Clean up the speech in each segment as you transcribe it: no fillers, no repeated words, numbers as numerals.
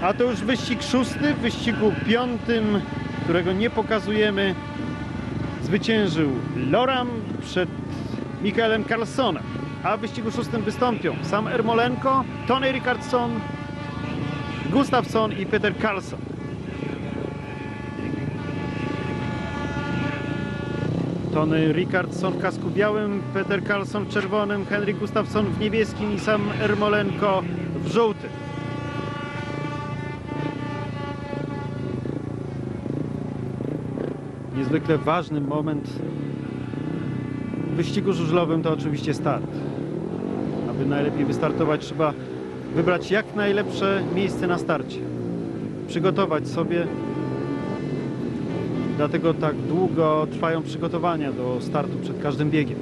A to już wyścig szósty. W wyścigu piątym, którego nie pokazujemy, zwyciężył Loram przed Michaelem Karlssonem. A w wyścigu szóstym wystąpią Sam Ermolenko, Tony Rickardsson, Gustafsson i Peter Karlsson. Tony Rickardsson w kasku białym, Peter Karlsson w czerwonym, Henrik Gustafsson w niebieskim i Sam Ermolenko w żółtym. Niezwykle ważny moment w wyścigu żużlowym to oczywiście start. Aby najlepiej wystartować, trzeba wybrać jak najlepsze miejsce na starcie. Przygotować sobie. Dlatego tak długo trwają przygotowania do startu przed każdym biegiem.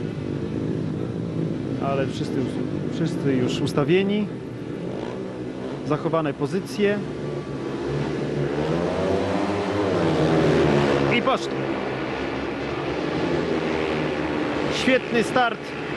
Ale wszyscy już ustawieni. Zachowane pozycje. I poszli. Świetny start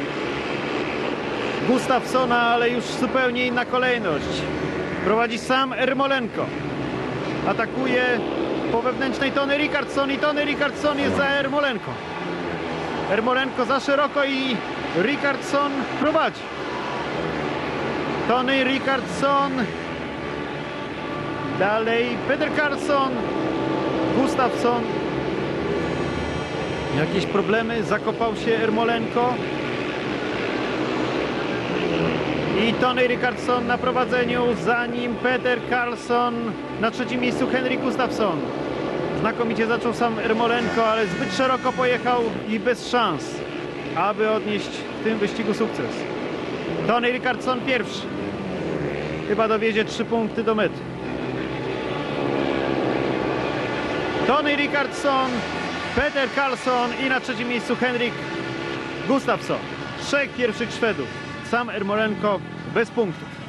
Gustafssona, ale już zupełnie inna kolejność. Prowadzi Sam Ermolenko. Atakuje po wewnętrznej Tony Rickardsson i Tony Rickardsson jest za Ermolenko. Ermolenko za szeroko i Rickardsson prowadzi. Tony Rickardsson. Dalej Peter Karlsson. Gustafsson. Jakieś problemy, zakopał się Ermolenko. I Tony Rickardsson na prowadzeniu, za nim Peter Karlsson, na trzecim miejscu Henrik Gustafsson. Znakomicie zaczął Sam Ermolenko, ale zbyt szeroko pojechał i bez szans, aby odnieść w tym wyścigu sukces. Tony Rickardsson pierwszy. Chyba dowiezie 3 punkty do mety. Tony Rickardsson, Peter Karlsson i na trzecim miejscu Henrik Gustafsson. 3 pierwszych Szwedów. Sam Ermolenko bez punktów.